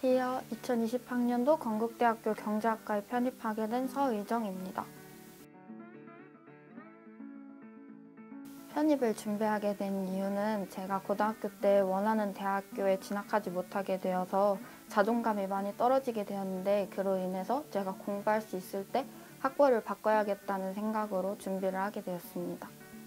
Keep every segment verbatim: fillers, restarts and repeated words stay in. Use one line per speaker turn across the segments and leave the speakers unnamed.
안녕하세요. 이천이십 학년도 건국대학교 경제학과에 편입하게 된 서의정입니다. 편입을 준비하게 된 이유는 제가 고등학교 때 원하는 대학교에 진학하지 못하게 되어서 자존감이 많이 떨어지게 되었는데, 그로 인해서 제가 공부할 수 있을 때 학과를 바꿔야겠다는 생각으로 준비를 하게 되었습니다.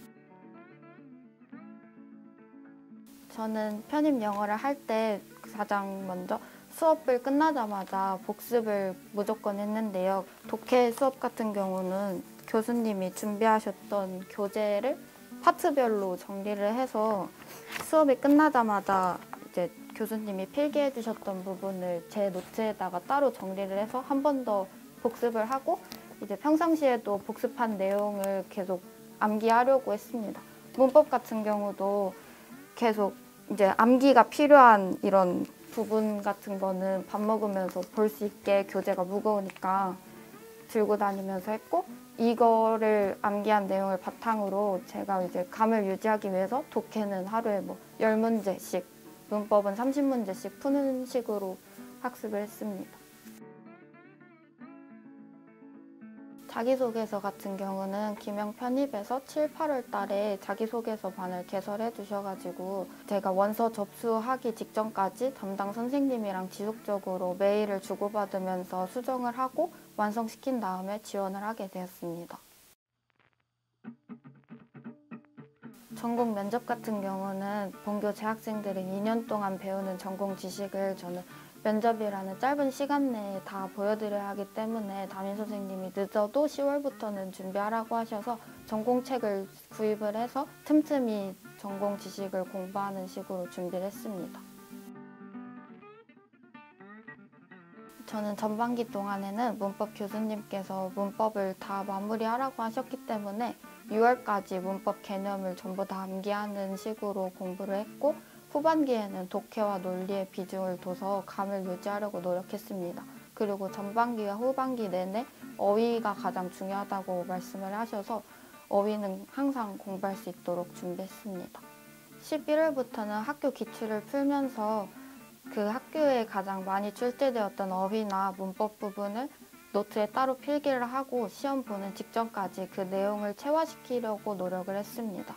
저는 편입 영어를 할 때 가장 먼저 수업을 끝나자마자 복습을 무조건 했는데요. 독해 수업 같은 경우는 교수님이 준비하셨던 교재를 파트별로 정리를 해서 수업이 끝나자마자 이제 교수님이 필기해 주셨던 부분을 제 노트에다가 따로 정리를 해서 한 번 더 복습을 하고, 이제 평상시에도 복습한 내용을 계속 암기하려고 했습니다. 문법 같은 경우도 계속 이제 암기가 필요한 이런 부분 같은 거는 밥 먹으면서 볼 수 있게 교재가 무거우니까 들고 다니면서 했고, 이거를 암기한 내용을 바탕으로 제가 이제 감을 유지하기 위해서 독해는 하루에 뭐 열 문제씩, 문법은 삼십 문제씩 푸는 식으로 학습을 했습니다. 자기소개서 같은 경우는 기명 편입에서 칠, 팔월 달에 자기소개서 반을 개설해 주셔가지고 제가 원서 접수하기 직전까지 담당 선생님이랑 지속적으로 메일을 주고받으면서 수정을 하고 완성시킨 다음에 지원을 하게 되었습니다. 전공 면접 같은 경우는 본교 재학생들이 이 년 동안 배우는 전공 지식을 저는 면접이라는 짧은 시간 내에 다 보여드려야 하기 때문에 담임 선생님이 늦어도 시월부터는 준비하라고 하셔서 전공책을 구입을 해서 틈틈이 전공 지식을 공부하는 식으로 준비를 했습니다. 저는 전반기 동안에는 문법 교수님께서 문법을 다 마무리하라고 하셨기 때문에 유월까지 문법 개념을 전부 다 암기하는 식으로 공부를 했고, 후반기에는 독해와 논리에 비중을 둬서 감을 유지하려고 노력했습니다. 그리고 전반기와 후반기 내내 어휘가 가장 중요하다고 말씀을 하셔서 어휘는 항상 공부할 수 있도록 준비했습니다. 십일월부터는 학교 기출을 풀면서 그 학교에 가장 많이 출제되었던 어휘나 문법 부분을 노트에 따로 필기를 하고 시험 보는 직전까지 그 내용을 체화시키려고 노력을 했습니다.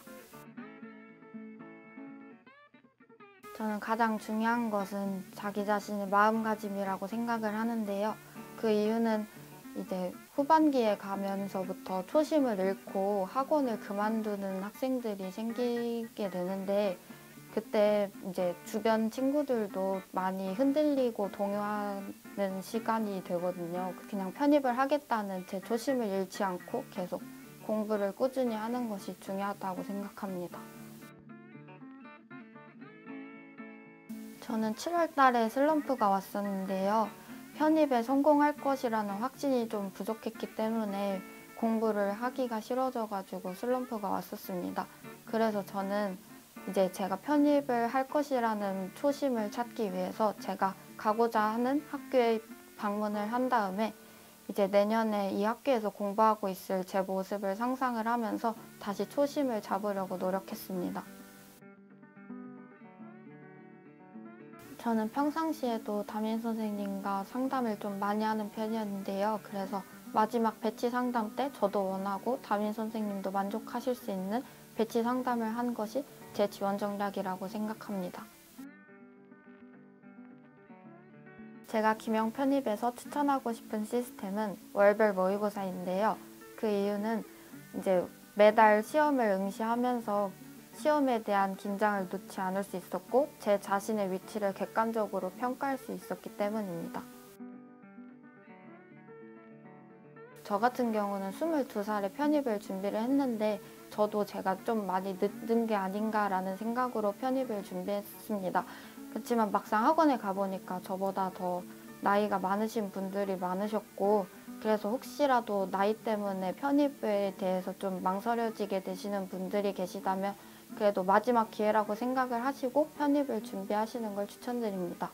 저는 가장 중요한 것은 자기 자신의 마음가짐이라고 생각을 하는데요. 그 이유는 이제 후반기에 가면서부터 초심을 잃고 학원을 그만두는 학생들이 생기게 되는데, 그때 이제 주변 친구들도 많이 흔들리고 동요하는 시간이 되거든요. 그냥 편입을 하겠다는 제 초심을 잃지 않고 계속 공부를 꾸준히 하는 것이 중요하다고 생각합니다. 저는 칠월 달에 슬럼프가 왔었는데요. 편입에 성공할 것이라는 확신이 좀 부족했기 때문에 공부를 하기가 싫어져가지고 슬럼프가 왔었습니다. 그래서 저는 이제 제가 편입을 할 것이라는 초심을 찾기 위해서 제가 가고자 하는 학교에 방문을 한 다음에 이제 내년에 이 학교에서 공부하고 있을 제 모습을 상상을 하면서 다시 초심을 잡으려고 노력했습니다. 저는 평상시에도 담임 선생님과 상담을 좀 많이 하는 편이었는데요. 그래서 마지막 배치 상담 때 저도 원하고 담임 선생님도 만족하실 수 있는 배치 상담을 한 것이 제 지원 전략이라고 생각합니다. 제가 기명 편입에서 추천하고 싶은 시스템은 월별 모의고사인데요. 그 이유는 이제 매달 시험을 응시하면서 시험에 대한 긴장을 놓지 않을 수 있었고, 제 자신의 위치를 객관적으로 평가할 수 있었기 때문입니다. 저 같은 경우는 스물두 살에 편입을 준비를 했는데 저도 제가 좀 많이 늦은 게 아닌가라는 생각으로 편입을 준비했습니다. 그렇지만 막상 학원에 가보니까 저보다 더 나이가 많으신 분들이 많으셨고, 그래서 혹시라도 나이 때문에 편입에 대해서 좀 망설여지게 되시는 분들이 계시다면 그래도 마지막 기회라고 생각을 하시고 편입을 준비하시는 걸 추천드립니다.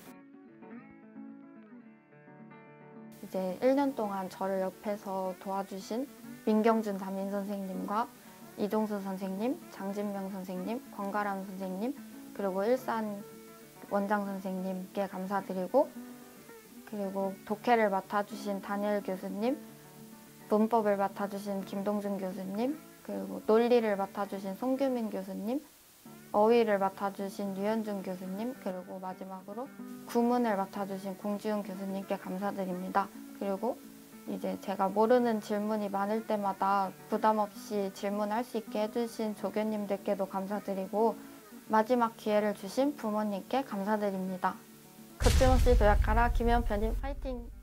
이제 일 년 동안 저를 옆에서 도와주신 민경준 담임 선생님과 이종수 선생님, 장진명 선생님, 권가람 선생님, 그리고 일산 원장 선생님께 감사드리고, 그리고 독해를 맡아주신 다니엘 교수님, 문법을 맡아주신 김동준 교수님, 그리고 논리를 맡아주신 송규민 교수님, 어휘를 맡아주신 유현준 교수님, 그리고 마지막으로 구문을 맡아주신 공지훈 교수님께 감사드립니다. 그리고 이제 제가 모르는 질문이 많을 때마다 부담 없이 질문할 수 있게 해주신 조교님들께도 감사드리고, 마지막 기회를 주신 부모님께 감사드립니다. 거침없이 도약하라 김현 편입 화이팅!